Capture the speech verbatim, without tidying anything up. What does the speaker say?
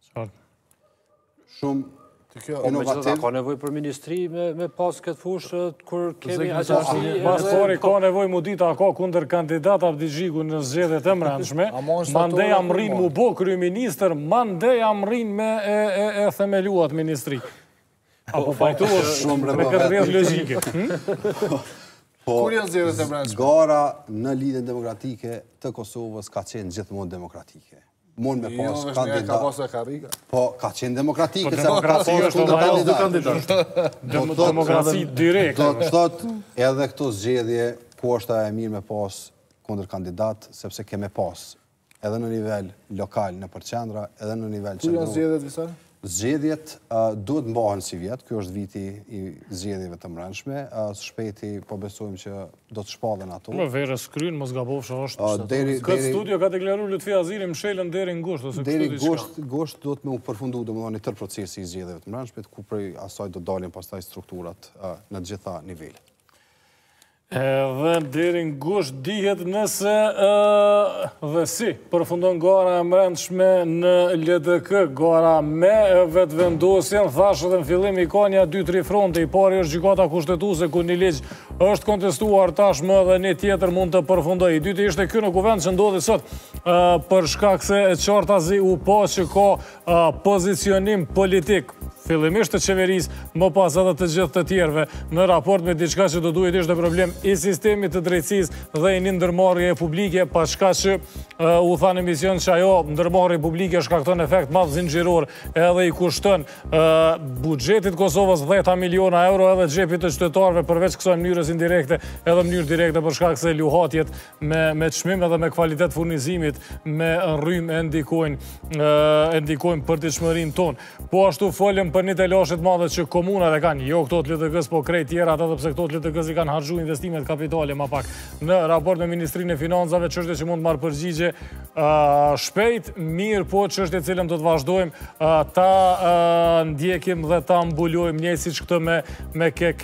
shumë inovativ. Ka nevoj për ministri me pas këtë fushë, kur kemi agjastësi. Paspori ka nevoj mu dita ka kunder kandidat Avdigjiku në zgjedhjet e mbrëmshme. Mande jam rrin mu bo kryeministër, mande jam rrin me e themeluat ministri. Apo pajtuash me këtë rrjedh logjike. Kur janë zgjedhjet e mbrëmshme? Gara në lidhjen demokratike të Kosovës ka qenë gjithmonë demokratike. Mund me pas kandidat. Po, ka qenë demokratike, se ka pas kundër kandidat. Demokraci direkt. Do të thot, edhe këto zgjedhje, ku është e mirë me pas kundër kandidat, sepse keme pas edhe në nivel lokal në përqendra, edhe në nivel qendror. Ku janë zgjedhjet, Visar? Zgjedhjet duhet mbahen si vjetë, kjo është viti i zgjedhjeve të mbrëmshme, së shpejti po besojmë që do të shpallen ato. Më verës krynë, mos gabofshë është. Këtë studio ka deklaru Lutfi Aziri mshelën deri në gusht. Deri gusht do të me u përfundu dhe më dhoni tërë procesi i zgjedhjeve të mbrëmshme, ku prej asaj do dalin pastaj strukturat në gjitha nivellet. Edhe deri në gusht dihet nëse dhe si përfundon gara e mbrëmshme në L D K, gara me vetëvendosjen, thash edhe në fillim i ka një dy tri fronte, i pari është gjykata kushtetuese ku një ligj është kontestuar tashmë dhe një tjetër mund të përfundoj. I dyti ishte ky në kuvend që ndodhi sot për shkak se e qartazi u pa që ka pozicionim politik fillimisht të qeverisë, më pas edhe të gjithë të tjerëve në raport me diçka që do duhet ishte problem i sistemit të drejtësisë dhe i një ndërmarrje publike, pa shkak që u tha në emision që ajo ndërmarrje publike shkakton efekt madh zinxhiror edhe i kushton buxhetit Kosovës dhjetë miliona euro edhe xhepit të qytetarëve përveç kësaj mënyrës indirekte edhe mënyrë direkte për shkak se luhatjet me me çmim edhe me kvalitet furnizimit me rrymë e ndikojnë e ndikojnë përditshmërinë tonë. Po ashtu folëm për një telashet madhe që komunat e kanë, jo këto të L D K-s, po krejt tjera, atë pse këto të L D K-s i kanë harxhu investimet kapitale ma pak. Në raport me Ministrinë e Financave, çështje që mund marrë përgjigje shpejt, mirë po çështje cilën do të vazhdojmë ta ndjekim dhe ta mbulojmë njësiç këtë me me